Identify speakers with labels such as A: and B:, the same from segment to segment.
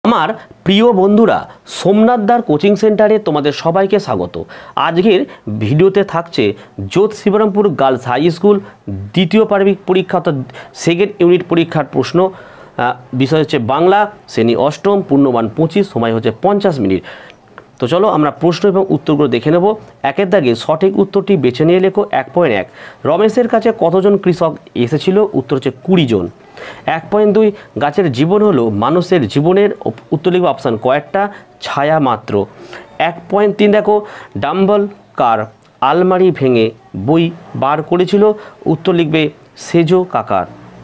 A: আমার প্রিয় বন্ধুরা, সোমনাথদার কোচিং সেন্টারে তোমাদের সবাইকে স্বাগত। আজকের ভিডিওতে থাকছে Jodh Shibrampur girls high school দ্বিতীয় পার্বিক পরীক্ষা অর্থাৎ সেকেন্ড ইউনিট পরীক্ষার প্রশ্ন। বিষয় হচ্ছে বাংলা, শ্রেণী অষ্টম, পূর্ণমান 25, সময় হচ্ছে 50 মিনিট। তো চলো আমরা প্রশ্ন এবং উত্তরগুলো দেখে নেব। একের দাগে সঠিক উত্তরটি বেছে নিয়ে লেখো। 1.1 রমেশের কাছে কতজন কৃষক এসেছিল? উত্তর হচ্ছে 20 জন। 1.2 গাছের জীবন হলো মানুষের জীবনের। উত্তর লিখবে অপশান কয়েকটা, ছায়া মাত্র। 1.3 দেখো ডাম্বল কার আলমারি ভেঙে বই বার করেছিল? উত্তর লিখবে সেজো কাকার।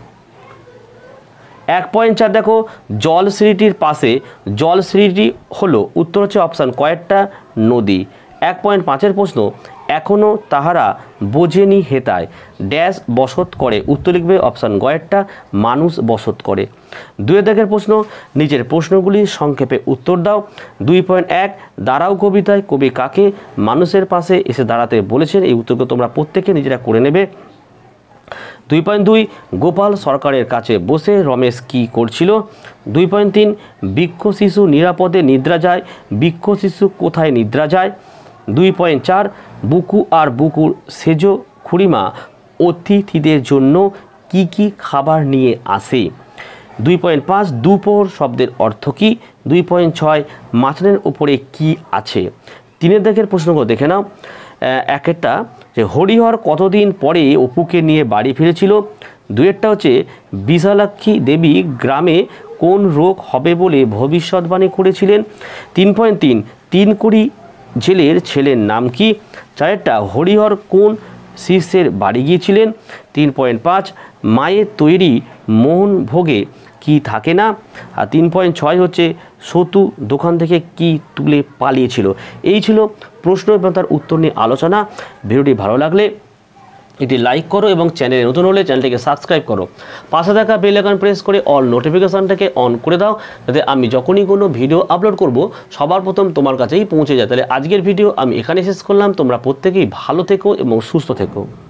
A: 1.4 দেখো জলশ্রীটির পাশে জলশ্রীটি হলো? উত্তর হচ্ছে অপশান কয়েকটা, নদী। 1.5 প্রশ্ন এখনও তাহারা বোঝেনি হেতায় ড্যাশ বসত করে? উত্তর লিখবে অপশান কয়েকটা, মানুষ বসত করে। 2 দাগের প্রশ্ন নিচের প্রশ্নগুলি সংক্ষেপে উত্তর দাও। 2.1 দাঁড়াও কবিতায় কবি কাকে মানুষের পাশে এসে দাঁড়াতে বলেছেন? এই উত্তরগুলো তোমরা প্রত্যেকে নিজেরা করে নেবে। 2.2 গোপাল সরকারের কাছে বসে রমেশ কি করছিল? 2.3 বৃক্ষ শিশু নিরাপদে নিদ্রা যায়, বৃক্ষ শিশু কোথায় নিদ্রা যায়? 2.4 বুকু আর বুকুর সেজো খুড়িমা অতিথিদের জন্য কি কি খাবার নিয়ে আসে? 2.5 দুপুর শব্দের অর্থ কী? 2.6 মাচানের উপরে কি আছে? 3 দাগের প্রশ্নগুলো দেখে নাও। একটা যে হরিহর কতদিন পরে অপুকে নিয়ে বাড়ি ফিরেছিল? 2টা হচ্ছে বিশালাক্ষী দেবী গ্রামে কোন রোগ হবে বলে ভবিষ্যৎবাণী করেছিলেন? 3.3 তিনকুড়ি জেলের ছেলের নাম কি? 4টা হরিহর কোন শিষ্যের বাড়ি গিয়েছিলেন? 3.5 মায়ের তৈরি মোহনভোগে কি থাকে না? আর 3.6 হচ্ছে সতু দোকান থেকে কি তুলে পালিয়েছিল? এই ছিল প্রশ্ন এবং তার উত্তর নিয়ে আলোচনা। ভিডিওটি ভালো লাগলে এটি লাইক করো এবং চ্যানেলে নতুন হলে চ্যানেলটিকে সাবস্ক্রাইব করো। পাশে থাকা বেল আইকন প্রেস করে অল নোটিফিকেশানটাকে অন করে দাও, যাতে আমি যখনই কোনো ভিডিও আপলোড করব সবার প্রথম তোমার কাছেই পৌঁছে যায়। তাহলে আজকের ভিডিও আমি এখানে শেষ করলাম। তোমরা প্রত্যেকেই ভালো থেকো এবং সুস্থ থেকো।